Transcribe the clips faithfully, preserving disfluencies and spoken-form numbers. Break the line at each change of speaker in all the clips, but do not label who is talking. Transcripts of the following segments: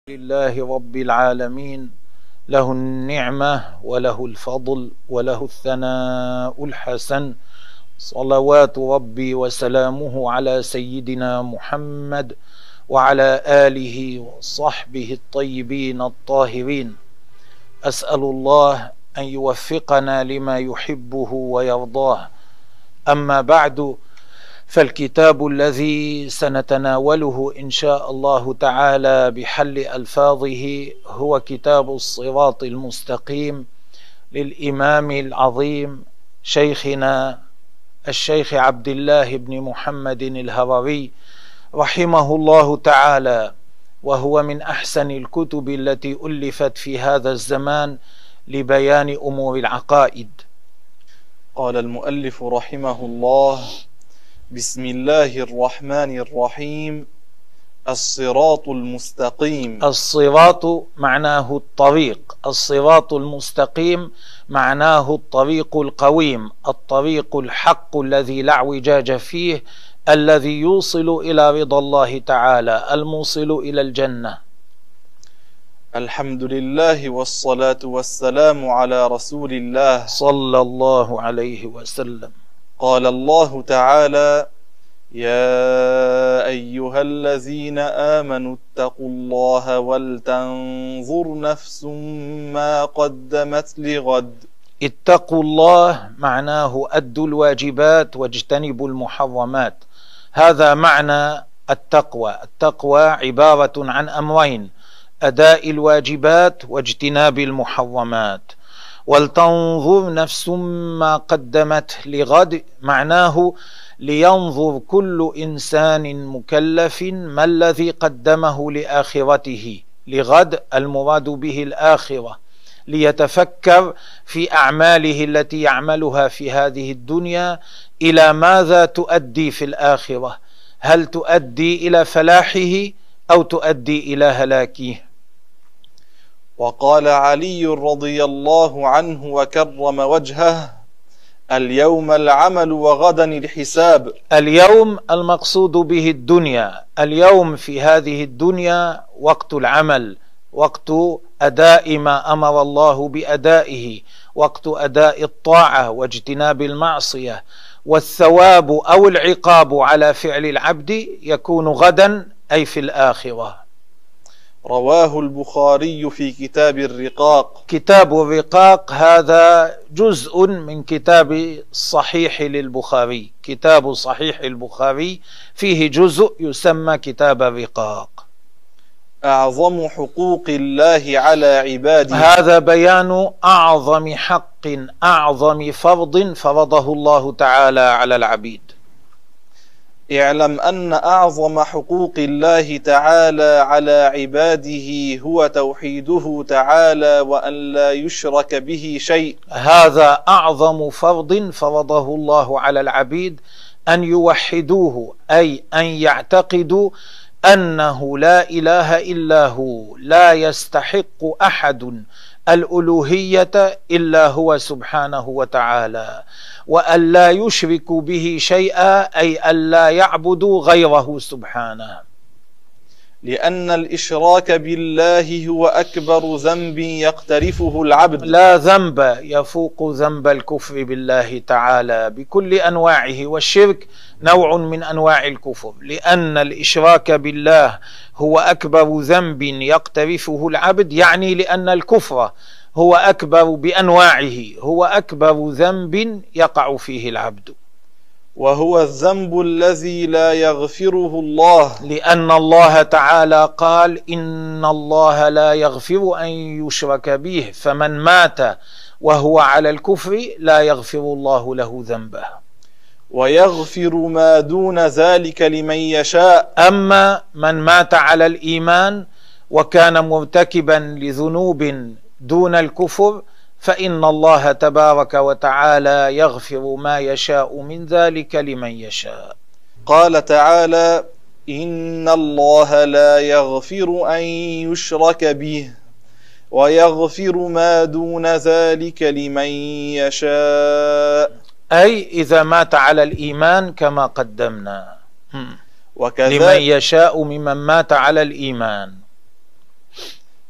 لله رب العالمين، له النعمة وله الفضل وله الثناء الحسن، صلوات ربي وسلامه على سيدنا محمد وعلى آله وصحبه الطيبين الطاهرين. أسأل الله أن يوفقنا لما يحبه ويرضاه. أما بعد، فالكتاب الذي سنتناوله إن شاء الله تعالى بحل ألفاظه هو كتاب الصراط المستقيم للإمام العظيم شيخنا الشيخ عبد الله بن محمد الهروي رحمه الله تعالى، وهو من أحسن الكتب التي ألفت في هذا الزمان لبيان أمور العقائد.
قال المؤلف رحمه الله: بسم الله الرحمن الرحيم. الصراط المستقيم.
الصراط معناه الطريق، الصراط المستقيم معناه الطريق القويم، الطريق الحق الذي لا اعوجاج فيه، الذي يوصل إلى رضا الله تعالى، الموصل إلى الجنة.
الحمد لله والصلاة والسلام على رسول الله
صلى الله عليه وسلم.
قال الله تعالى: يا أيها الذين آمنوا اتقوا الله ولتنظر نفس ما قدمت لغد.
اتقوا الله معناه أدوا الواجبات واجتنبوا المحرمات، هذا معنى التقوى. التقوى عبارة عن أمرين: أداء الواجبات واجتناب المحرمات. ولتنظر نفس ما قدمت لغد معناه لينظر كل إنسان مكلف ما الذي قدمه لآخرته. لغد المراد به الآخرة، ليتفكر في أعماله التي يعملها في هذه الدنيا إلى ماذا تؤدي في الآخرة، هل تؤدي إلى فلاحه أو تؤدي إلى هلاكه.
وقال علي رضي الله عنه وكرم وجهه: اليوم العمل وغدا الحساب.
اليوم المقصود به الدنيا، اليوم في هذه الدنيا وقت العمل، وقت أداء ما أمر الله بأدائه، وقت أداء الطاعة واجتناب المعصية، والثواب أو العقاب على فعل العبد يكون غدا أي في الآخرة.
رواه البخاري في كتاب الرقاق.
كتاب الرقاق هذا جزء من كتاب الصحيح للبخاري، كتاب صحيح البخاري فيه جزء يسمى كتاب الرقاق.
أعظم حقوق الله على عباده.
هذا بيان أعظم حق، أعظم فرض فرضه الله تعالى على العبيد.
اعلم أن أعظم حقوق الله تعالى على عباده هو توحيده تعالى وأن لا يشرك به شيء.
هذا أعظم فرض فرضه الله على العبيد، أن يوحدوه، أي أن يعتقدوا أنه لا إله إلا هو، لا يستحق أحد الألوهية إلا هو سبحانه وتعالى، وأن لا يشركوا به شيئا، أي أن لا يعبدوا غيره سبحانه.
لأن الإشراك بالله هو أكبر ذنب يقترفه العبد.
لا ذنب يفوق ذنب الكفر بالله تعالى بكل أنواعه، والشرك نوع من أنواع الكفر، لأن الإشراك بالله هو أكبر ذنب يقترفه العبد، يعني لأن الكفر هو أكبر بأنواعه، هو أكبر ذنب يقع فيه العبد،
وهو الذنب الذي لا يغفره الله،
لأن الله تعالى قال: إن الله لا يغفر أن يشرك به، فمن مات وهو على الكفر لا يغفر الله له ذنبه،
ويغفر ما دون ذلك لمن يشاء.
أما من مات على الإيمان وكان مرتكبا لذنوب دون الكفر فإن الله تبارك وتعالى يغفر ما يشاء من ذلك لمن يشاء.
قال تعالى: إن الله لا يغفر أن يشرك به ويغفر ما دون ذلك لمن يشاء،
أي إذا مات على الإيمان كما قدمنا،
وكذا
لمن يشاء ممن مات على الإيمان.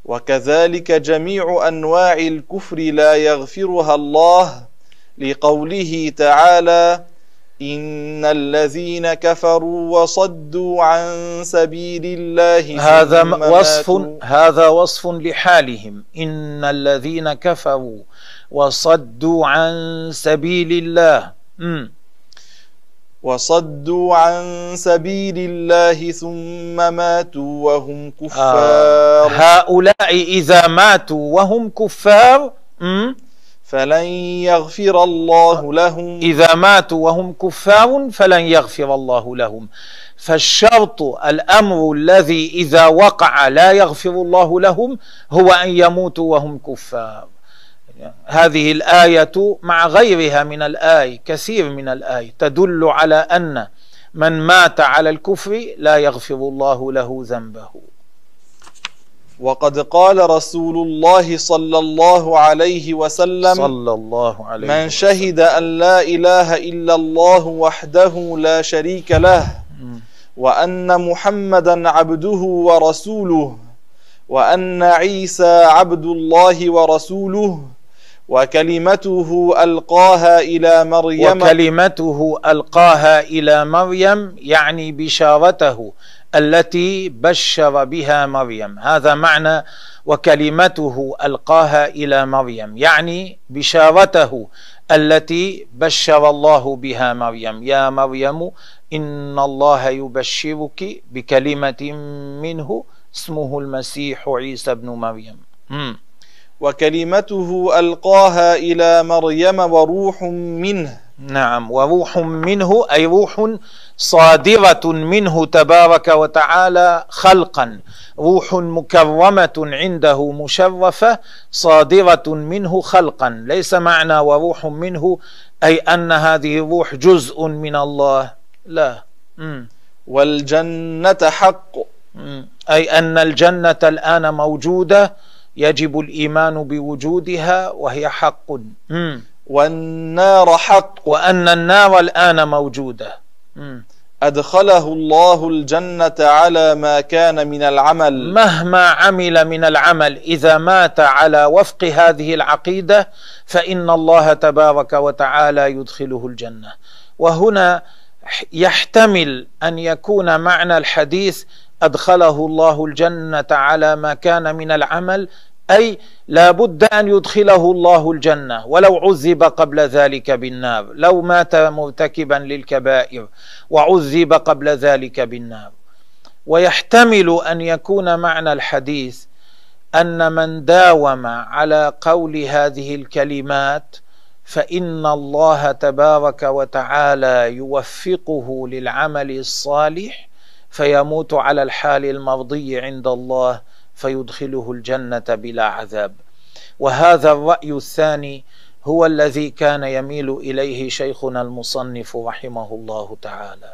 وكذلك جميع أنواع الكفر لا يغفرها الله، لقوله تعالى: إن الذين كفروا وصدوا عن سبيل الله
هذا وصف هذا وصف لحالهم. إن الذين كفروا وصدوا عن سبيل الله م.
وصدوا عن سبيل الله ثم ماتوا وهم كفار.
آه. هؤلاء إذا ماتوا وهم كفار م.
فلن يغفر الله لهم.
إذا ماتوا وهم كفار فلن يغفر الله لهم. فالشرط الأمر الذي إذا وقع لا يغفر الله لهم هو أن يموتوا وهم كفار. هذه الآية مع غيرها من الآي، كثير من الآي، تدل على أن من مات على الكفر لا يغفر الله له ذنبه.
وقد قال رسول الله صلى الله عليه وسلم:
صلى الله عليه
من
وسلم.
شهد أن لا إله إلا الله وحده لا شريك له وأن محمدا عبده ورسوله وأن عيسى عبد الله ورسوله وكلمته ألقاها إلى مريم
وكلمته ألقاها إلى مريم يعني بشارته التي بشر بها مريم. هذا معنى وكلمته ألقاها إلى مريم، يعني بشارته التي بشر الله بها مريم: يا مريم إن الله يبشرك بكلمة منه اسمه المسيح عيسى بن مريم. م.
وكلمته ألقاها إلى مريم وروح منه.
نعم، وروح منه أي روح صادرة منه تبارك وتعالى خلقا، روح مكرمة عنده مشرفة صادرة منه خلقا. ليس معنى وروح منه أي أن هذه الروح جزء من الله، لا. م.
والجنة حق،
م. أي أن الجنة الآن موجودة، يجب الإيمان بوجودها وهي حق. م.
والنار حق،
وأن النار الآن موجودة. م.
أدخله الله الجنة على ما كان من العمل.
مهما عمل من العمل إذا مات على وفق هذه العقيدة فإن الله تبارك وتعالى يدخله الجنة. وهنا يحتمل أن يكون معنى الحديث أدخله الله الجنة على ما كان من العمل، أي لا بد أن يدخله الله الجنة ولو عذب قبل ذلك بالنار، لو مات مرتكبا للكبائر وعذب قبل ذلك بالنار. ويحتمل أن يكون معنى الحديث أن من داوم على قول هذه الكلمات فإن الله تبارك وتعالى يوفقه للعمل الصالح فيموت على الحال المرضي عند الله فيدخله الجنة بلا عذاب. وهذا الرأي الثاني هو الذي كان يميل إليه شيخنا المصنف رحمه الله تعالى.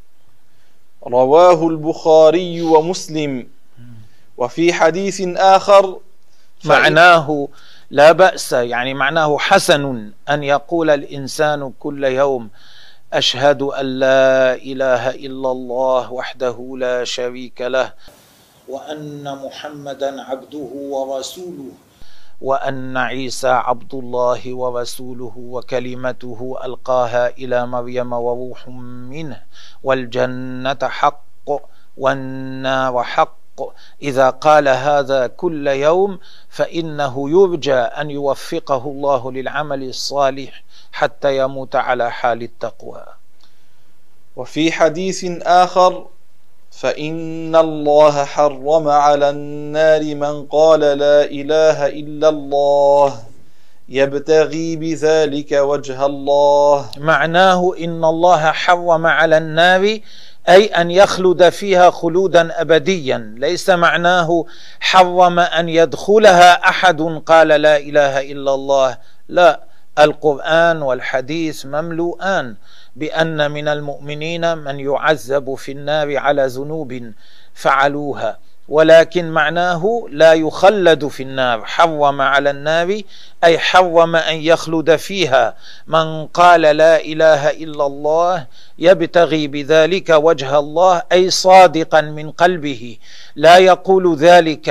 رواه البخاري ومسلم. وفي حديث آخر
معناه لا بأس، يعني معناه حسن أن يقول الإنسان كل يوم: أشهد أن لا إله إلا الله وحده لا شريك له وأن محمدا عبده ورسوله وأن عيسى عبد الله ورسوله وكلمته ألقاها إلى مريم وروح منه والجنة حق والنار حق. إذا قال هذا كل يوم فإنه يرجى أن يوفقه الله للعمل الصالح حتى يموت على حال التقوى.
وفي حديث آخر: فإن الله حرم على النار من قال لا إله إلا الله يبتغي بذلك وجه الله.
معناه إن الله حرم على النار أي أن يخلد فيها خلودا أبديا، ليس معناه حرم أن يدخلها أحد قال لا إله إلا الله، لا. القرآن والحديث مملوءان بأن من المؤمنين من يعذب في النار على ذنوب فعلوها، ولكن معناه لا يخلد في النار. حرم على النار أي حرم أن يخلد فيها من قال لا إله إلا الله يبتغي بذلك وجه الله، أي صادقا من قلبه، لا يقول ذلك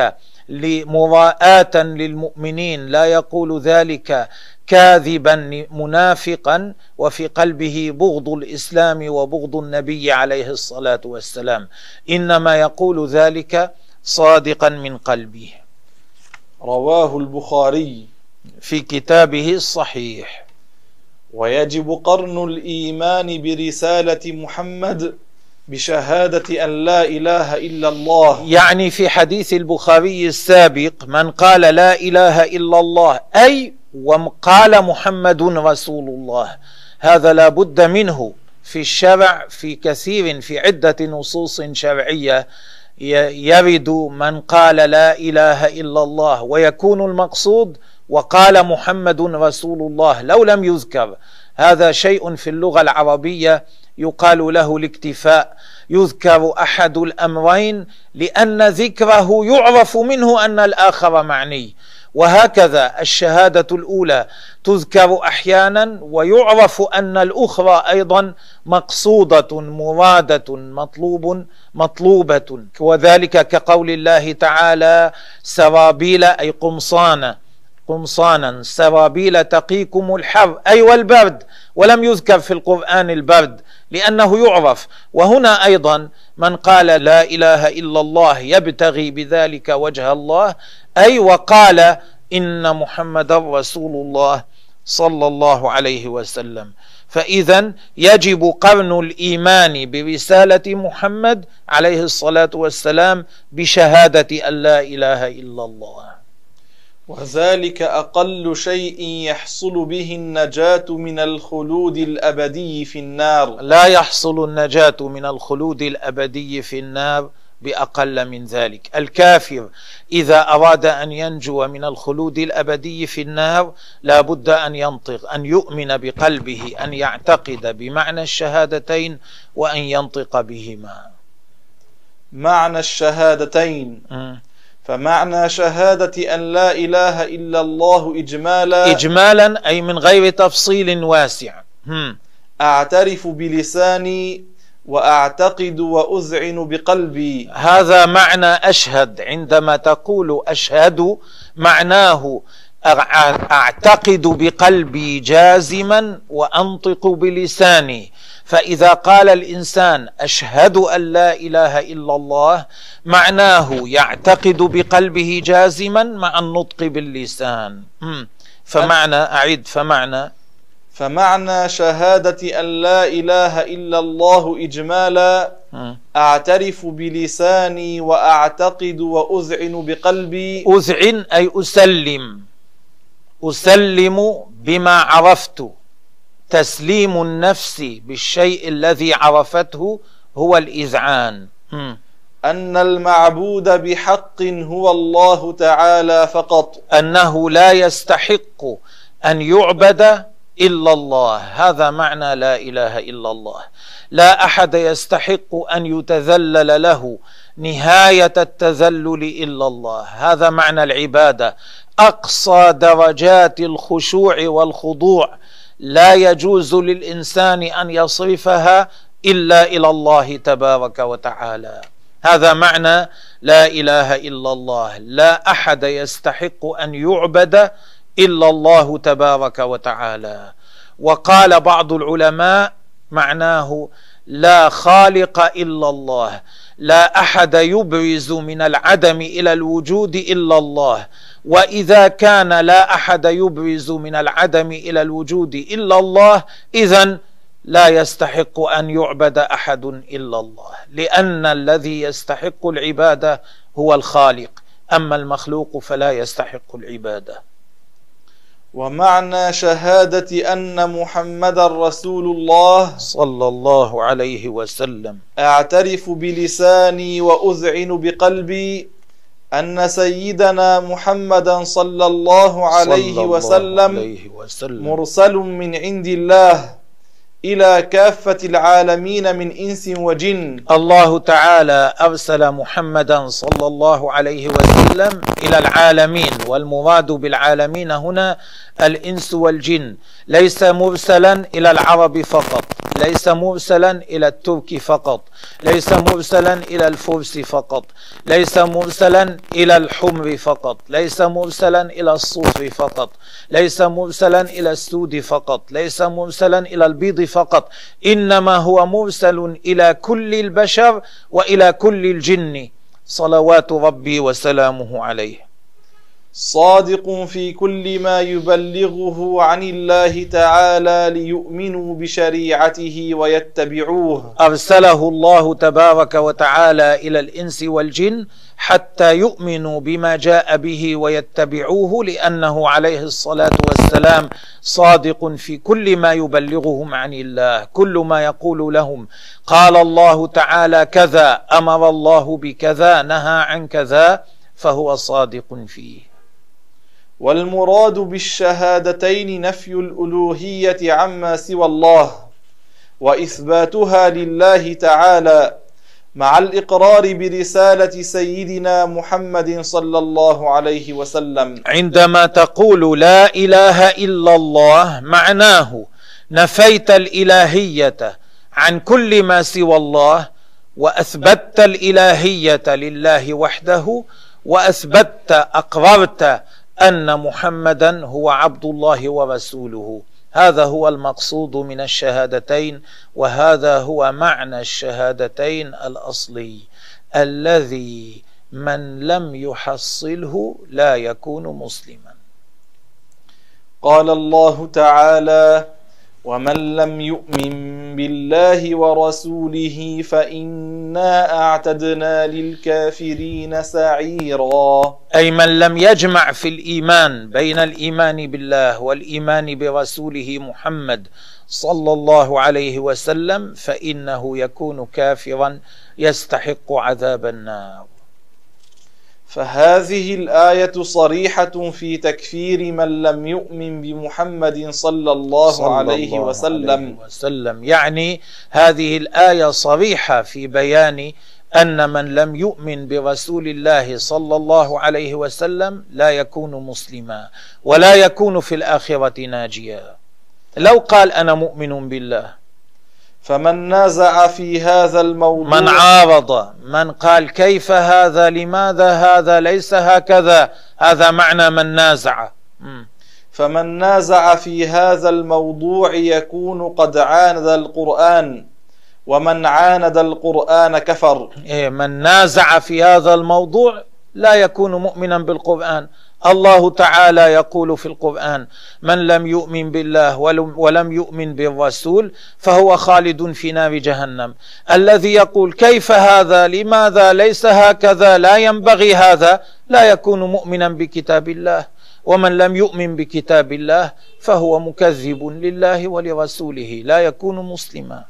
مراءة للمؤمنين، لا يقول ذلك كاذبا منافقا وفي قلبه بغض الإسلام وبغض النبي عليه الصلاة والسلام، إنما يقول ذلك صادقا من قلبه.
رواه البخاري
في كتابه الصحيح.
ويجب قرن الإيمان برسالة محمد بشهادة أن لا إله إلا الله،
يعني في حديث البخاري السابق من قال لا إله إلا الله أي وقال محمد رسول الله، هذا لا بد منه في الشرع، في كثير في عدة نصوص شرعية يرد من قال لا إله إلا الله ويكون المقصود وقال محمد رسول الله لو لم يذكر. هذا شيء في اللغة العربية يقال له الاكتفاء، يذكر أحد الأمرين لأن ذكره يعرف منه أن الآخر معني، وهكذا الشهادة الأولى تذكر أحيانا ويعرف أن الأخرى أيضا مقصودة مرادة مطلوب مطلوبة، وذلك كقول الله تعالى سرابيل أي قمصانا قمصانا سرابيل تقيكم الحر أي والبرد، ولم يذكر في القرآن البرد لأنه يعرف. وهنا أيضا من قال لا إله إلا الله يبتغي بذلك وجه الله أي وقال إن محمد رسول الله صلى الله عليه وسلم. فإذا يجب قرن الإيمان برسالة محمد عليه الصلاة والسلام بشهادة أن لا إله إلا الله،
وذلك أقل شيء يحصل به النجاة من الخلود الأبدي في النار.
لا يحصل النجاة من الخلود الأبدي في النار بأقل من ذلك. الكافر إذا أراد أن ينجو من الخلود الأبدي في النار لا بد أن ينطق، أن يؤمن بقلبه، أن يعتقد بمعنى الشهادتين وأن ينطق بهما.
معنى الشهادتين
م.
فمعنى شهادة أن لا إله إلا الله إجمالا
إجمالا أي من غير تفصيل واسع. م.
أعترف بلساني وأعتقد وأذعن بقلبي.
هذا معنى أشهد، عندما تقول أشهد معناه أعتقد بقلبي جازما وأنطق بلساني. فإذا قال الإنسان أشهد أن لا إله إلا الله معناه يعتقد بقلبه جازما مع النطق باللسان. فمعنى أعد فمعنى
فمعنى شهادة أن لا إله إلا الله إجمالا أعترف بلساني وأعتقد وأذعن بقلبي.
أذعن أي أسلم، أسلم بما عرفت. تسليم النفس بالشيء الذي عرفته هو الإذعان.
أن المعبود بحق هو الله تعالى فقط،
أنه لا يستحق أن يعبد إلا الله، هذا معنى لا إله إلا الله. لا أحد يستحق أن يتذلل له نهاية التذلل إلا الله، هذا معنى العبادة، أقصى درجات الخشوع والخضوع لا يجوز للإنسان أن يصرفها إلا إلى الله تبارك وتعالى. هذا معنى لا إله إلا الله، لا أحد يستحق أن يعبد إلا الله تبارك وتعالى. وقال بعض العلماء معناه لا خالق إلا الله، لا أحد يبرز من العدم إلى الوجود إلا الله، وإذا كان لا أحد يبرز من العدم إلى الوجود إلا الله إذن لا يستحق أن يعبد أحد إلا الله، لأن الذي يستحق العبادة هو الخالق، أما المخلوق فلا يستحق العبادة.
ومعنى شهادة أن محمد رسول الله
صلى الله عليه وسلم
أعترف بلساني وأذعن بقلبي أن سيدنا محمدا صلى الله عليه وسلم مرسل من عند الله إلى كافة العالمين من إنس وجن.
الله تعالى أرسل محمدا صلى الله عليه وسلم إلى العالمين، والمراد بالعالمين هنا الإنس والجن، ليس مرسلا إلى العرب فقط، ليس مرسلا إلى الترك فقط، ليس مرسلا إلى الفرس فقط، ليس مرسلا إلى الحمر فقط، ليس مرسلا إلى الصوف فقط، ليس مرسلا إلى السود فقط، ليس مرسلا إلى البيض فقط، إنما هو مرسل إلى كل البشر وإلى كل الجن صلوات ربي وسلامه عليه.
صادق في كل ما يبلغه عن الله تعالى ليؤمنوا بشريعته ويتبعوه.
أرسله الله تبارك وتعالى إلى الإنس والجن حتى يؤمنوا بما جاء به ويتبعوه، لأنه عليه الصلاة والسلام صادق في كل ما يبلغهم عن الله. كل ما يقول لهم قال الله تعالى كذا، أمر الله بكذا، نهى عن كذا، فهو صادق فيه.
والمراد بالشهادتين نفي الألوهية عما سوى الله وإثباتها لله تعالى، مع الإقرار برسالة سيدنا محمد صلى الله عليه وسلم.
عندما تقول لا إله إلا الله معناه نفيت الإلهية عن كل ما سوى الله، وأثبتت الإلهية لله وحده، وأثبتت أقررت أن محمدا هو عبد الله ورسوله. هذا هو المقصود من الشهادتين، وهذا هو معنى الشهادتين الأصلي الذي من لم يحصله لا يكون مسلما.
قال الله تعالى: ومن لم يؤمن بالله ورسوله فإنا أعتدنا للكافرين سعيرا.
أي من لم يجمع في الإيمان بين الإيمان بالله والإيمان برسوله محمد صلى الله عليه وسلم فإنه يكون كافرا يستحق عذاب النار.
فهذه الآية صريحة في تكفير من لم يؤمن بمحمد صلى الله صلى عليه الله وسلم.
عليه وسلم يعني هذه الآية صريحة في بيان أن من لم يؤمن برسول الله صلى الله عليه وسلم لا يكون مسلما ولا يكون في الآخرة ناجيا. لو قال أنا مؤمن بالله،
فمن نازع في هذا الموضوع،
من عارض، من قال كيف هذا، لماذا هذا، ليس هكذا، هذا معنى من نازع.
فمن نازع في هذا الموضوع يكون قد عاند القرآن، ومن عاند القرآن كفر.
إيه، من نازع في هذا الموضوع لا يكون مؤمنا بالقرآن. الله تعالى يقول في القرآن: من لم يؤمن بالله ولم يؤمن بالرسول فهو خالد في نار جهنم. الذي يقول كيف هذا، لماذا، ليس هكذا، لا ينبغي هذا، لا يكون مؤمنا بكتاب الله. ومن لم يؤمن بكتاب الله فهو مكذب لله ولرسوله، لا يكون مسلما.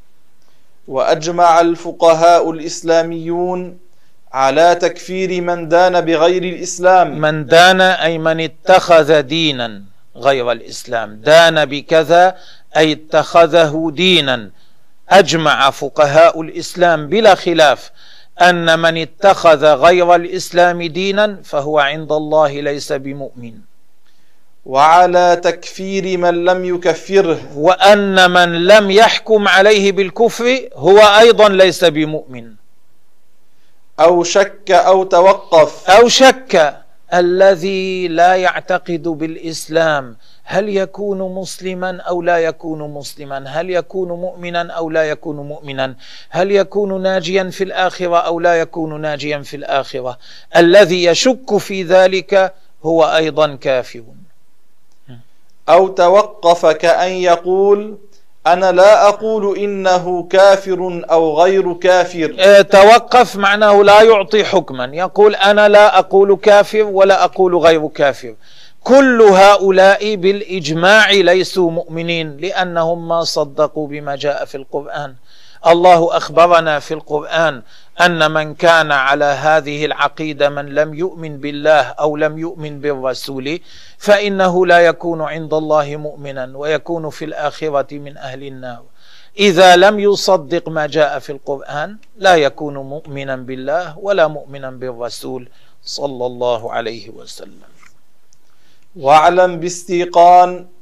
وأجمع الفقهاء الإسلاميون على تكفير من دان بغير الإسلام.
من دان أي من اتخذ دينا غير الإسلام، دان بكذا أي اتخذه دينا. أجمع فقهاء الإسلام بلا خلاف أن من اتخذ غير الإسلام دينا فهو عند الله ليس بمؤمن.
وعلى تكفير من لم يكفره،
وأن من لم يحكم عليه بالكفر هو أيضا ليس بمؤمن.
أو شك أو توقف،
أو شك. الذي لا يعتقد بالإسلام هل يكون مسلما أو لا يكون مسلما، هل يكون مؤمنا أو لا يكون مؤمنا، هل يكون ناجيا في الآخرة أو لا يكون ناجيا في الآخرة، الذي يشك في ذلك هو أيضا كافر.
أو توقف كأن يقول: أنا لا أقول إنه كافر أو غير كافر.
توقف معناه لا يعطي حكما، يقول أنا لا أقول كافر ولا أقول غير كافر. كل هؤلاء بالإجماع ليسوا مؤمنين لأنهم ما صدقوا بما جاء في القرآن. الله أخبرنا في القرآن أن من كان على هذه العقيدة من لم يؤمن بالله أو لم يؤمن بالرسول فإنه لا يكون عند الله مؤمنا ويكون في الآخرة من أهل النار. إذا لم يصدق ما جاء في القرآن لا يكون مؤمنا بالله ولا مؤمنا بالرسول صلى الله عليه وسلم.
واعلم باستيقان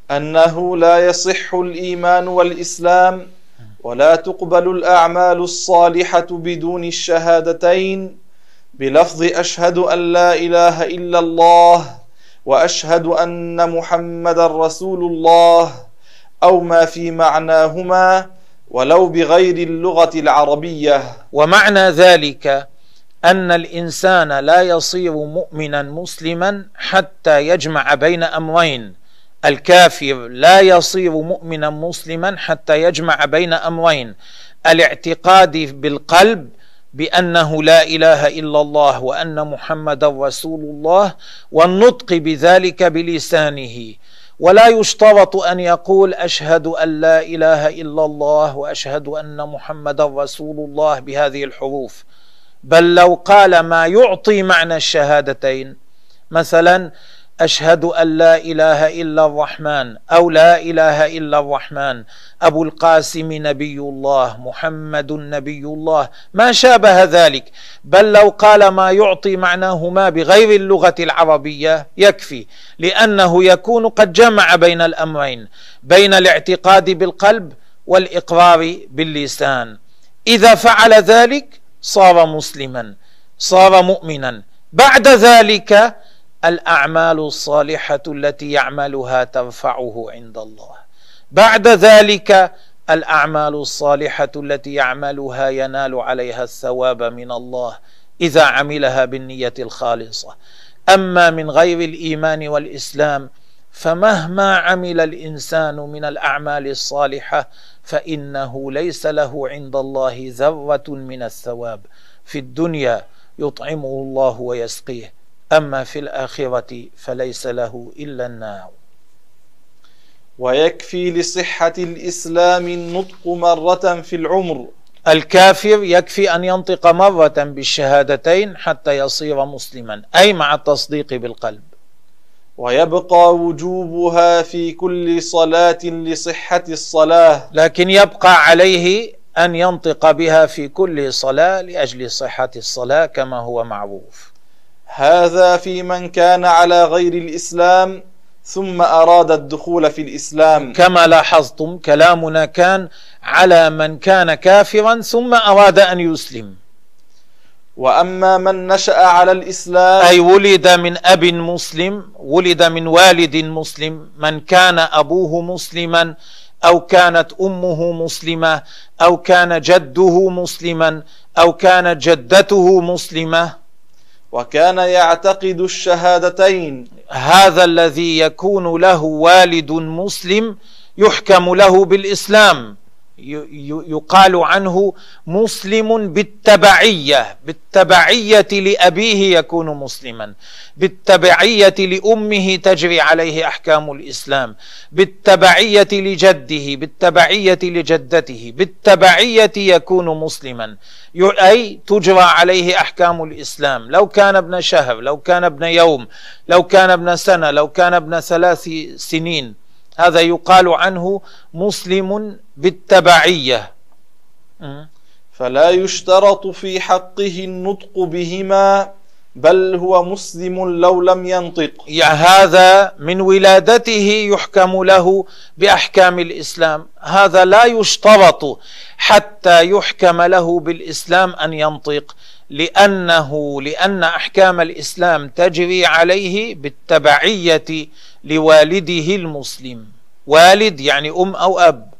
أنه لا يصح الإيمان والإسلام ولا تقبل الأعمال الصالحة بدون الشهادتين بلفظ أشهد أن لا إله إلا الله وأشهد أن محمدا رسول الله أو ما في معناهما ولو بغير اللغة العربية.
ومعنى ذلك أن الإنسان لا يصير مؤمنا مسلما حتى يجمع بين أمرين. الكافر لا يصير مؤمنا مسلما حتى يجمع بين أمرين: الاعتقاد بالقلب بأنه لا إله إلا الله وأن محمدا رسول الله، والنطق بذلك بلسانه. ولا يشترط أن يقول أشهد أن لا إله إلا الله وأشهد أن محمدا رسول الله بهذه الحروف، بل لو قال ما يعطي معنى الشهادتين، مثلا أشهد أن لا إله إلا الرحمن أو لا إله إلا الرحمن، أبو القاسم نبي الله، محمد نبي الله، ما شابه ذلك، بل لو قال ما يعطي معناهما بغير اللغة العربية يكفي، لأنه يكون قد جمع بين الأمرين، بين الاعتقاد بالقلب والإقرار باللسان. إذا فعل ذلك صار مسلما، صار مؤمنا. بعد ذلك الأعمال الصالحة التي يعملها ترفعه عند الله. بعد ذلك الأعمال الصالحة التي يعملها ينال عليها الثواب من الله إذا عملها بالنية الخالصة. أما من غير الإيمان والإسلام فمهما عمل الإنسان من الأعمال الصالحة فإنه ليس له عند الله ذرة من الثواب. في الدنيا يطعمه الله ويسقيه، أما في الآخرة فليس له إلا النار.
ويكفي لصحة الإسلام النطق مرة في العمر.
الكافر يكفي أن ينطق مرة بالشهادتين حتى يصير مسلما، أي مع التصديق بالقلب.
ويبقى وجوبها في كل صلاة لصحة الصلاة،
لكن يبقى عليه أن ينطق بها في كل صلاة لأجل صحة الصلاة كما هو معروف.
هذا في من كان على غير الإسلام ثم أراد الدخول في الإسلام.
كما لاحظتم كلامنا كان على من كان كافرا ثم أراد أن يسلم.
وأما من نشأ على الإسلام
أي ولد من أب مسلم، ولد من والد مسلم، من كان أبوه مسلما أو كانت أمه مسلمة أو كان جده مسلما أو كانت جدته مسلمة،
وكان يعتقد الشهادتين،
هذا الذي يكون له والد مسلم يحكم له بالإسلام، يقال عنه مسلم بالتبعية، بالتبعية لأبيه يكون مسلما، بالتبعية لأمه تجري عليه أحكام الإسلام، بالتبعية لجده، بالتبعية لجدته، بالتبعية يكون مسلما، أي تجرى عليه أحكام الإسلام. لو كان ابن شهر، لو كان ابن يوم، لو كان ابن سنة، لو كان ابن ثلاث سنين، هذا يقال عنه مسلم بالتبعية.
فلا يشترط في حقه النطق بهما، بل هو مسلم لو لم ينطق.
يعني هذا من ولادته يحكم له بأحكام الإسلام، هذا لا يشترط حتى يحكم له بالإسلام أن ينطق، لأنه لأن أحكام الإسلام تجري عليه بالتبعية لوالده المسلم. والد يعني أم أو أب.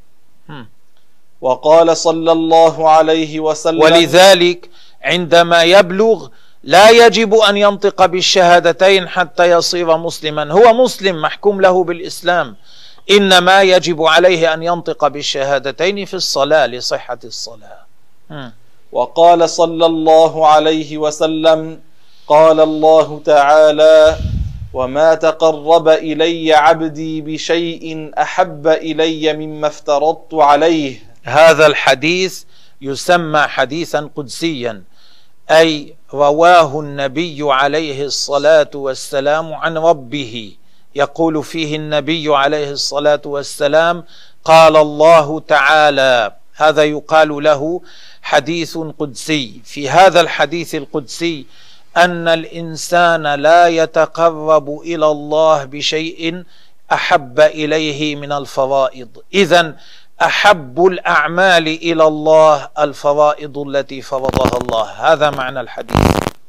وقال صلى الله عليه وسلم:
ولذلك عندما يبلغ لا يجب أن ينطق بالشهادتين حتى يصير مسلما، هو مسلم محكوم له بالإسلام، إنما يجب عليه أن ينطق بالشهادتين في الصلاة لصحة الصلاة.
وقال صلى الله عليه وسلم: قال الله تعالى: وما تقرب إلي عبدي بشيء أحب إلي مما افترضت عليه.
هذا الحديث يسمى حديثا قدسيا، أي رواه النبي عليه الصلاة والسلام عن ربه، يقول فيه النبي عليه الصلاة والسلام: قال الله تعالى. هذا يقال له حديث قدسي. في هذا الحديث القدسي أن الإنسان لا يتقرب إلى الله بشيء أحب إليه من الفرائض. إذن أحب الأعمال إلى الله الفرائض التي فرضها الله. هذا معنى الحديث.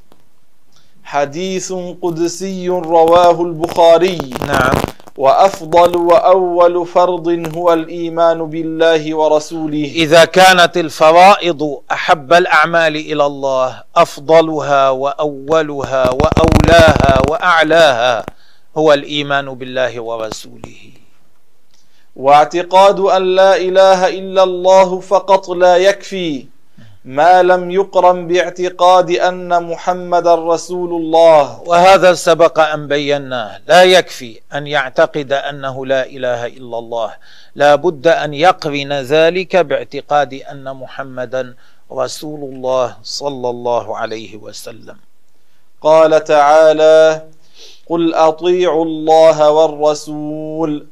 حديث قدسي رواه البخاري.
نعم.
وأفضل وأول فرض هو الإيمان بالله ورسوله.
إذا كانت الفرائض أحب الأعمال إلى الله، أفضلها وأولها وأولاها وأعلاها هو الإيمان بالله ورسوله.
واعتقاد أن لا إله إلا الله فقط لا يكفي ما لم يقرن باعتقاد أن محمد رسول الله.
وهذا سبق أن بيناه، لا يكفي أن يعتقد أنه لا إله إلا الله، لا بد أن يقرن ذلك باعتقاد أن محمدا رسول الله صلى الله عليه وسلم.
قال تعالى: قل أطيعوا الله والرسول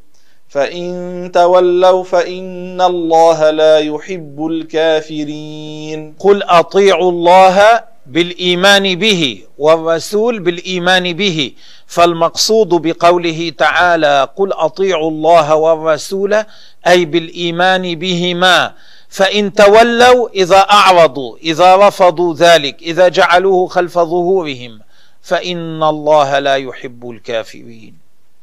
فإن تولوا فإن الله لا يحب الكافرين.
قل أطيعوا الله بالإيمان به والرسول بالإيمان به، فالمقصود بقوله تعالى قل أطيعوا الله والرسول أي بالإيمان بهما. فإن تولوا إذا أعرضوا، إذا رفضوا ذلك، إذا جعلوه خلف ظهورهم، فإن الله لا يحب الكافرين.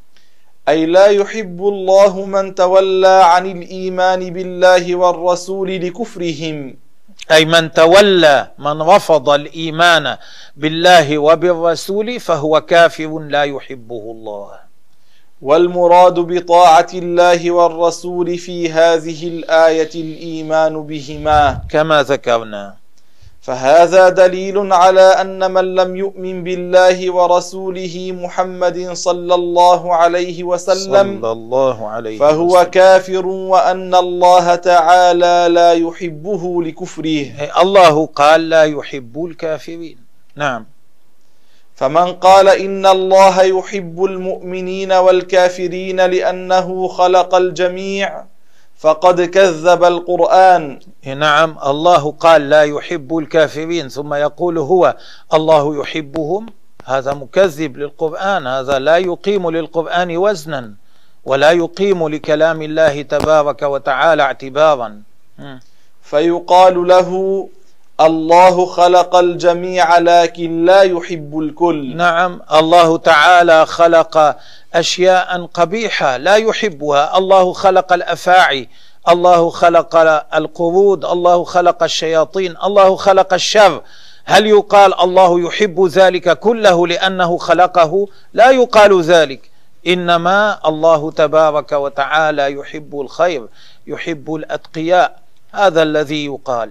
أي لا يحب الله من تولى عن الإيمان بالله والرسول لكفرهم.
أي من تولى، من رفض الإيمان بالله وبالرسول فهو كافر لا يحبه الله.
والمراد بطاعة الله والرسول في هذه الآية الإيمان بهما
كما ذكرنا.
فهذا دليل على أن من لم يؤمن بالله ورسوله محمد صلى الله عليه وسلم
صلى الله عليه
فهو
وسلم
كافر، وأن الله تعالى لا يحبه لكفره.
الله قال لا يحب الكافرين. نعم.
فمن قال إن الله يحب المؤمنين والكافرين لأنه خلق الجميع فقد كذب القرآن.
نعم، الله قال لا يحب الكافرين ثم يقول هو الله يحبهم، هذا مكذب للقرآن، هذا لا يقيم للقرآن وزنا ولا يقيم لكلام الله تبارك وتعالى اعتبارا.
فيقال له الله خلق الجميع لكن لا يحب الكل.
نعم، الله تعالى خلق أشياء قبيحة لا يحبها، الله خلق الأفاعي، الله خلق القرود، الله خلق الشياطين، الله خلق الشر. هل يقال الله يحب ذلك كله لأنه خلقه؟ لا يقال ذلك، إنما الله تبارك وتعالى يحب الخير، يحب الأتقياء، هذا الذي يقال.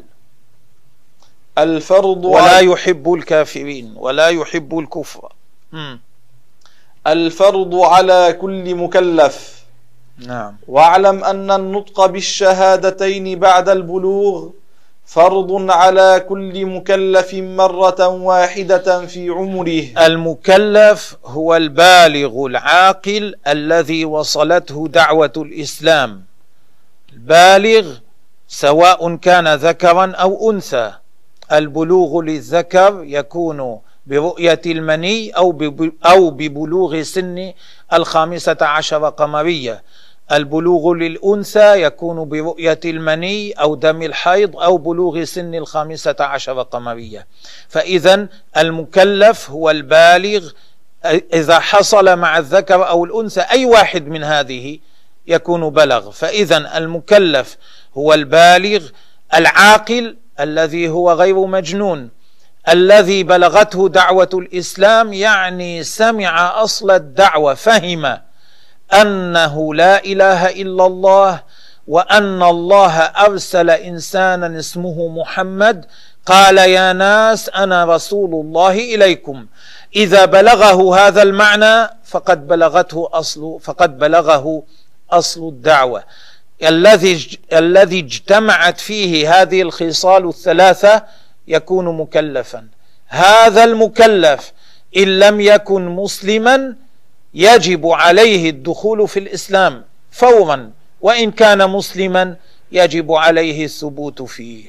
الفرض
ولا يحب الكافرين ولا يحب الكفر. م.
الفرض على كل مكلف.
نعم.
واعلم أن النطق بالشهادتين بعد البلوغ فرض على كل مكلف مرة واحدة في عمره.
المكلف هو البالغ العاقل الذي وصلته دعوة الإسلام، البالغ سواء كان ذكرا أو أنثى. البلوغ للذكر يكون برؤية المني أو ببلوغ سن الخامسة عشر قمرية. البلوغ للأنثى يكون برؤية المني أو دم الحيض أو بلوغ سن الخامسة عشر قمرية. فإذا المكلف هو البالغ، إذا حصل مع الذكر أو الأنثى أي واحد من هذه يكون بلغ. فإذا المكلف هو البالغ العاقل الذي هو غير مجنون، الذي بلغته دعوة الإسلام، يعني سمع أصل الدعوة، فهم أنه لا إله إلا الله وأن الله أرسل إنسانا اسمه محمد، قال يا ناس أنا رسول الله إليكم. إذا بلغه هذا المعنى فقد بلغته أصل فقد بلغه أصل الدعوة الذي الذي اجتمعت فيه هذه الخصال الثلاثة يكون مكلفا. هذا المكلف إن لم يكن مسلما يجب عليه الدخول في الإسلام فورا، وإن كان مسلما يجب عليه الثبوت فيه.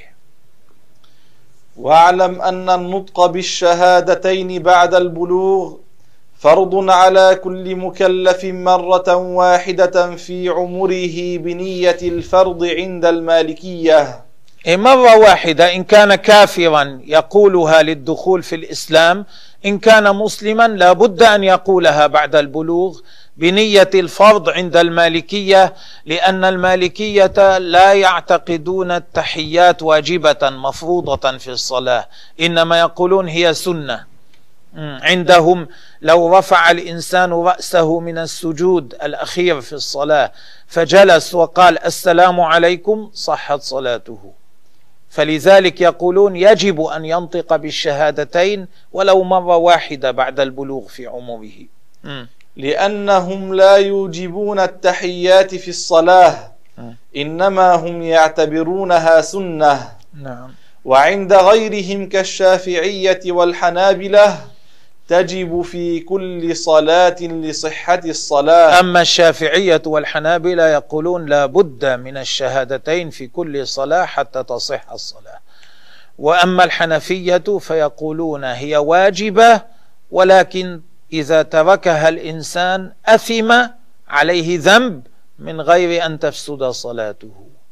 واعلم أن النطق بالشهادتين بعد البلوغ فرض على كل مكلف مرة واحدة في عمره بنية الفرض عند المالكية.
مرة واحدة، إن كان كافرا يقولها للدخول في الإسلام، إن كان مسلما لا بد أن يقولها بعد البلوغ بنية الفرض عند المالكية، لأن المالكية لا يعتقدون التحيات واجبة مفروضة في الصلاة، إنما يقولون هي سنة. عندهم لو رفع الإنسان رأسه من السجود الأخير في الصلاة فجلس وقال السلام عليكم صحت صلاته. فلذلك يقولون يجب أن ينطق بالشهادتين ولو مرة واحدة بعد البلوغ في عمره،
لأنهم لا يوجبون التحيات في الصلاة، إنما هم يعتبرونها سنة.
نعم.
وعند غيرهم كالشافعية والحنابلة تجب في كل صلاة لصحة الصلاة.
أما الشافعية والحنابلة يقولون لا بد من الشهادتين في كل صلاة حتى تصح الصلاة. وأما الحنفية فيقولون هي واجبة، ولكن إذا تركها الإنسان أثم عليه ذنب من غير أن تفسد صلاته.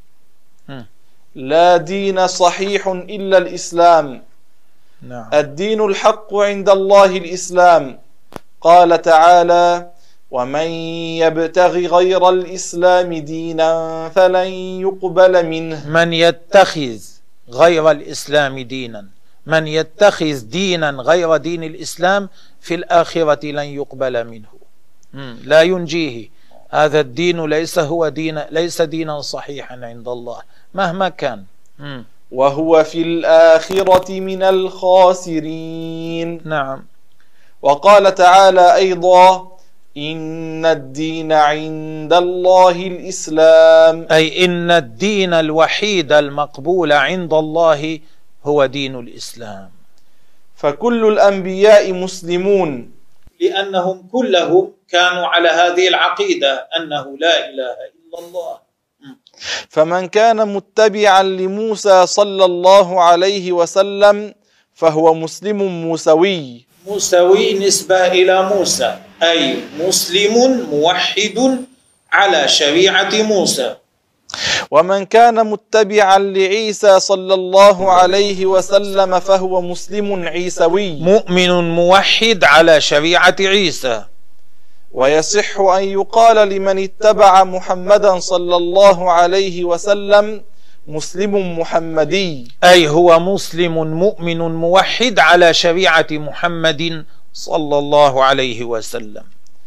لا دين صحيح إلا الإسلام.
نعم.
الدين الحق عند الله الإسلام. قال تعالى: ومن يبتغ غير الإسلام دينا فلن يقبل منه.
من يتخذ غير الإسلام دينا، من يتخذ دينا غير دين الإسلام في الآخرة لن يقبل منه، لا ينجيه. هذا الدين ليس هو دين، ليس دينا صحيحا عند الله مهما كان،
وهو في الآخرة من الخاسرين.
نعم.
وقال تعالى أيضا: إن الدين عند الله الإسلام،
أي إن الدين الوحيد المقبول عند الله هو دين الإسلام.
فكل الأنبياء مسلمون،
لأنهم كلهم كانوا على هذه العقيدة أنه لا إله إلا الله.
فمن كان متبعا لموسى صلى الله عليه وسلم فهو مسلم موسوي.
موسوي نسبة إلى موسى، أي مسلم موحد على شريعة موسى.
ومن كان متبعا لعيسى صلى الله عليه وسلم فهو مسلم عيسوي،
مؤمن موحد على شريعة عيسى.
ويصح أن يقال لمن اتبع محمدا صلى الله عليه وسلم مسلم محمدي،
أي هو مسلم مؤمن موحد على شريعة محمد صلى الله عليه وسلم.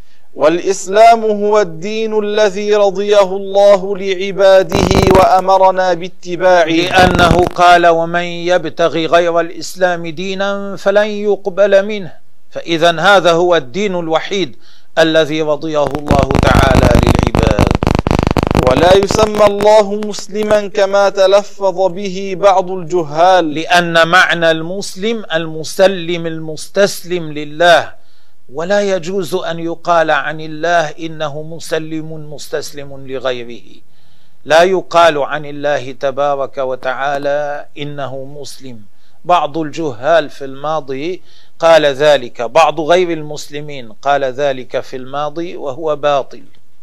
والإسلام هو الدين الذي رضيه الله لعباده وأمرنا باتباعه،
لأنه قال: ومن يبتغي غير الإسلام دينا فلن يقبل منه. فإذا هذا هو الدين الوحيد الذي رضيه الله تعالى للعباد.
ولا يسمى الله مسلما كما تلفظ به بعض الجهال،
لأن معنى المسلم المسلم المستسلم لله، ولا يجوز أن يقال عن الله إنه مسلم مستسلم لغيره. لا يقال عن الله تبارك وتعالى إنه مسلم. بعض الجهال في الماضي قال ذلك، بعض غير المسلمين قال ذلك في الماضي، وهو باطل.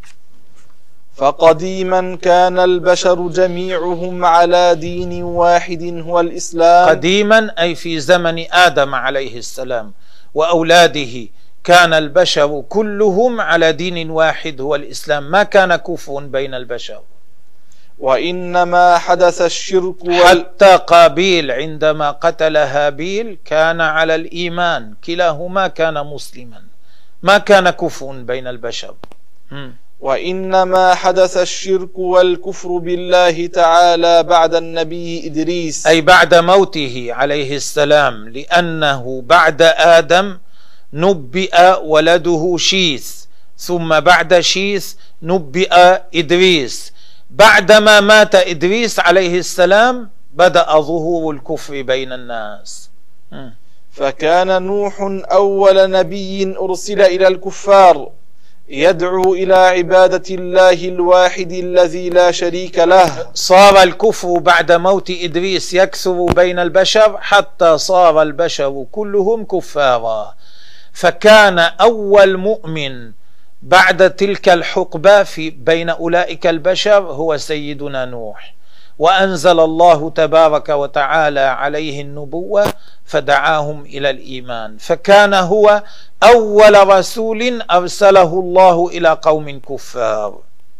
فقديما كان البشر جميعهم على دين واحد هو الإسلام.
قديما أي في زمن آدم عليه السلام وأولاده كان البشر كلهم على دين واحد هو الإسلام، ما كان كفو بين البشر.
وإنما حدث الشرك وال...
حتى قابيل عندما قتل هابيل كان على الإيمان، كلاهما كان مسلما، ما كان كفو بين البشر. م.
وإنما حدث الشرك والكفر بالله تعالى بعد النبي إدريس،
أي بعد موته عليه السلام، لأنه بعد آدم نبئ ولده شيث، ثم بعد شيث نبئ إدريس. بعدما مات إدريس عليه السلام بدأ ظهور الكفر بين الناس.
فكان نوح أول نبي أرسل إلى الكفار يدعو إلى عبادة الله الواحد الذي لا شريك له.
صار الكفر بعد موت إدريس يكثر بين البشر حتى صار البشر كلهم كفارا. فكان أول مؤمن بعد تلك الحقبة في بين أولئك البشر هو سيدنا نوح، وأنزل الله تبارك وتعالى عليه النبوة فدعاهم إلى الإيمان، فكان هو أول رسول أرسله الله إلى قوم كفار.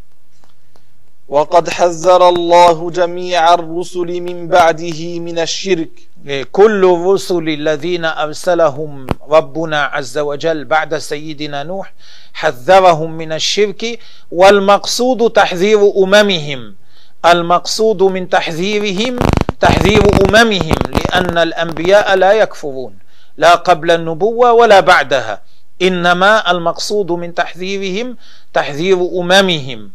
وقد حذر الله جميع الرسل من بعده من الشرك.
كل الرسل الذين أرسلهم ربنا عز وجل بعد سيدنا نوح حذرهم من الشرك، والمقصود تحذير أممهم، المقصود من تحذيرهم تحذير أممهم، لأن الأنبياء لا يكفرون لا قبل النبوة ولا بعدها، إنما المقصود من تحذيرهم تحذير أممهم.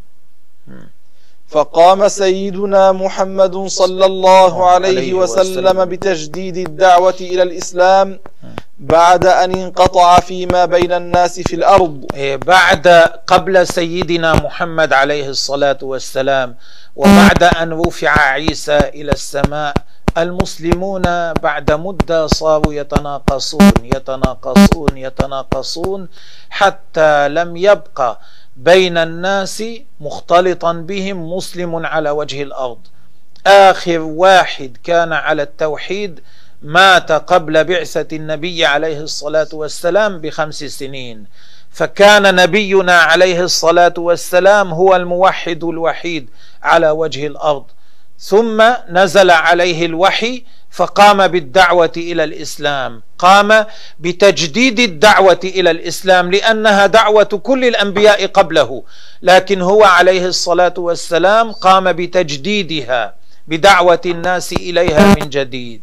فقام سيدنا محمد صلى الله عليه وسلم بتجديد الدعوة إلى الإسلام بعد أن انقطع فيما بين الناس في الأرض.
بعد قبل سيدنا محمد عليه الصلاة والسلام وبعد أن رفع عيسى إلى السماء، المسلمون بعد مدة صاروا يتناقصون يتناقصون يتناقصون حتى لم يبقى بين الناس مختلطا بهم مسلم على وجه الأرض. آخر واحد كان على التوحيد مات قبل بعثة النبي عليه الصلاة والسلام بخمس سنين، فكان نبينا عليه الصلاة والسلام هو الموحد الوحيد على وجه الأرض، ثم نزل عليه الوحي فقام بالدعوة إلى الإسلام، قام بتجديد الدعوة إلى الإسلام لأنها دعوة كل الأنبياء قبله، لكن هو عليه الصلاة والسلام قام بتجديدها بدعوة الناس إليها من جديد،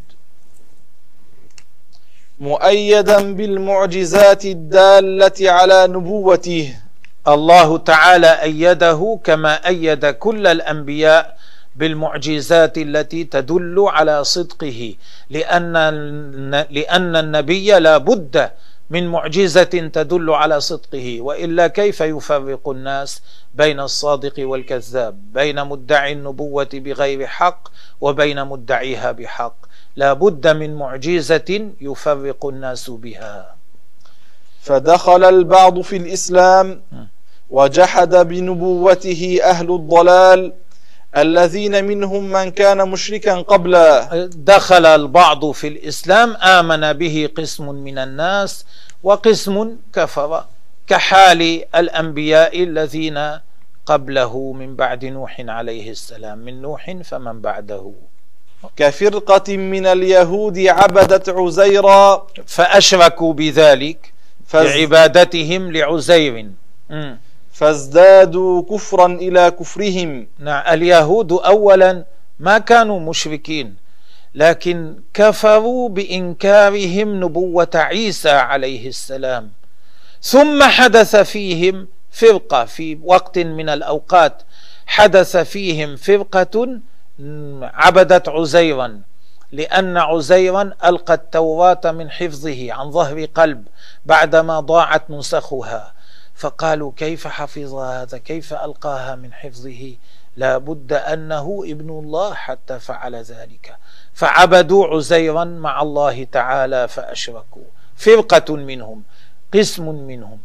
مؤيدا بالمعجزات الدالة على نبوته.
الله تعالى أيده كما أيد كل الأنبياء بالمعجزات التي تدل على صدقه، لأن لأن النبي لا بد من معجزة تدل على صدقه، وإلا كيف يفرق الناس بين الصادق والكذاب، بين مدعي النبوة بغير حق وبين مدعيها بحق؟ لا بد من معجزة يفرق الناس بها.
فدخل البعض في الإسلام وجحد بنبوته أهل الضلال الذين منهم من كان مشركا قبله.
دخل البعض في الإسلام، آمن به قسم من الناس وقسم كفر، كحال الأنبياء الذين قبله من بعد نوح عليه السلام، من نوح فمن بعده.
كفرقة من اليهود عبدت عزيرا
فأشركوا بذلك بعبادتهم لعزير،
فازدادوا كفرا إلى كفرهم.
نعم، اليهود أولا ما كانوا مشركين، لكن كفروا بإنكارهم نبوة عيسى عليه السلام، ثم حدث فيهم فرقة في وقت من الأوقات، حدث فيهم فرقة عبدت عزيرا، لأن عزيرا ألقى التوراة من حفظه عن ظهر قلب بعدما ضاعت نسخها، فقالوا كيف حفظ هذا، كيف ألقاها من حفظه، لا بد أنه ابن الله حتى فعل ذلك، فعبدوا عزيرا مع الله تعالى فأشركوا. فرقة منهم، قسم منهم.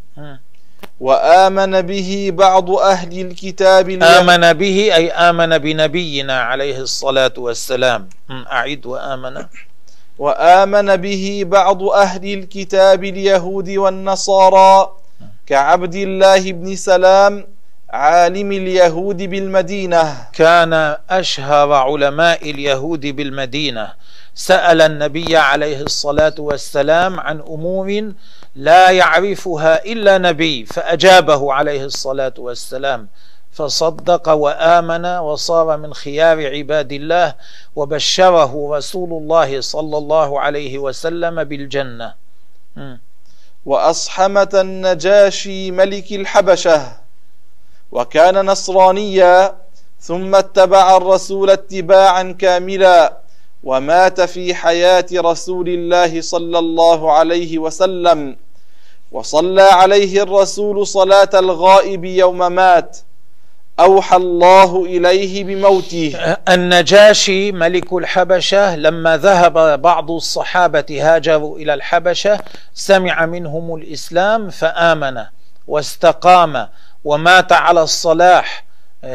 وآمن به بعض أهل الكتاب.
آمن به أي آمن بنبينا عليه الصلاة والسلام. أعيد. وآمن
وآمن به بعض أهل الكتاب اليهود والنصارى كعبد الله بن سلام عالم اليهود بالمدينة.
كان أشهر علماء اليهود بالمدينة، سأل النبي عليه الصلاة والسلام عن أمور لا يعرفها إلا نبي، فأجابه عليه الصلاة والسلام، فصدق وآمن وصار من خيار عباد الله، وبشره رسول الله صلى الله عليه وسلم بالجنة. م.
وأصحمة النجاشي ملك الحبشة، وكان نصرانيا ثم اتبع الرسول اتباعا كاملا، ومات في حياة رسول الله صلى الله عليه وسلم، وصلى عليه الرسول صلاة الغائب يوم مات، أوحى الله إليه بموته.
النجاشي ملك الحبشة لما ذهب بعض الصحابة هاجروا إلى الحبشة سمع منهم الإسلام فآمن واستقام ومات على الصلاح.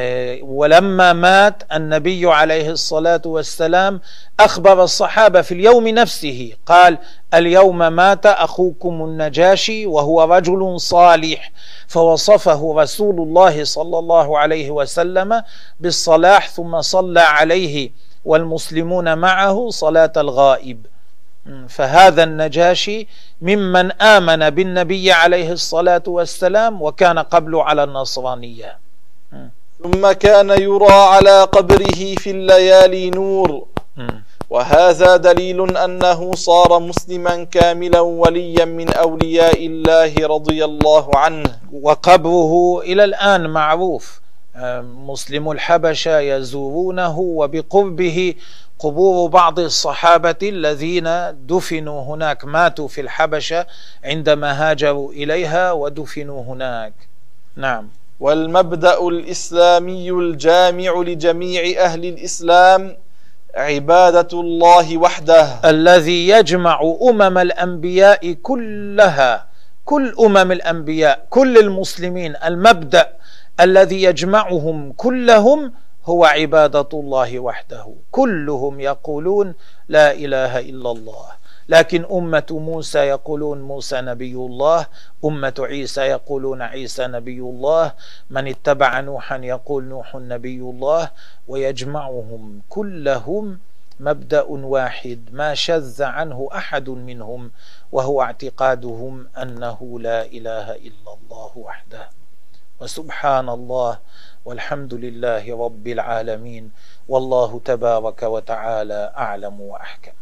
ولما مات النبي عليه الصلاة والسلام أخبر الصحابة في اليوم نفسه قال: اليوم مات أخوكم النجاشي وهو رجل صالح، فوصفه رسول الله صلى الله عليه وسلم بالصلاح، ثم صلى عليه والمسلمون معه صلاة الغائب. فهذا النجاشي ممن آمن بالنبي عليه الصلاة والسلام وكان قبل على النصرانية.
ثم كان يرى على قبره في الليالي نور، وهذا دليل أنه صار مسلما كاملا وليا من أولياء الله رضي الله عنه.
وقبره إلى الآن معروف، مسلم الحبشة يزورونه، وبقربه قبور بعض الصحابة الذين دفنوا هناك، ماتوا في الحبشة عندما هاجروا إليها ودفنوا هناك. نعم.
والمبدأ الإسلامي الجامع لجميع أهل الإسلام عبادة الله وحده،
الذي يجمع أمم الأنبياء كلها، كل أمم الأنبياء، كل المسلمين، المبدأ الذي يجمعهم كلهم هو عبادة الله وحده. كلهم يقولون لا إله إلا الله، لكن أمة موسى يقولون موسى نبي الله، أمة عيسى يقولون عيسى نبي الله، من اتبع نوحا يقول نوح نبي الله، ويجمعهم كلهم مبدأ واحد ما شذ عنه أحد منهم، وهو اعتقادهم أنه لا إله إلا الله وحده. وسبحان الله والحمد لله رب العالمين، والله تبارك وتعالى أعلم وأحكم.